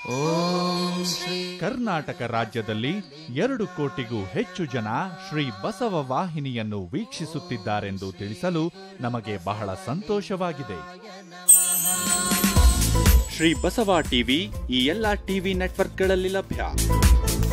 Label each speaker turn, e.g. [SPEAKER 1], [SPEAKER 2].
[SPEAKER 1] ಕರ್ನಾಟಕ ರಾಜ್ಯದಲ್ಲಿ 2 ಕೋಟಿಗೂ ಹೆಚ್ಚು ಜನ ಶ್ರೀ ಬಸವ ವಾಹಿನಿಯನ್ನು ವೀಕ್ಷಿಸುತ್ತಿದ್ದಾರೆಂದು ತಿಳಿಸಲು ನಮಗೆ ಬಹಳ ಸಂತೋಷವಾಗಿದೆ. ಶ್ರೀ ಬಸವ ಟಿವಿ ಈ ಎಲ್ಲ ಟಿವಿ ನೆಟ್ವರ್ಕ್ಗಳಲ್ಲಿ ಲಭ್ಯ.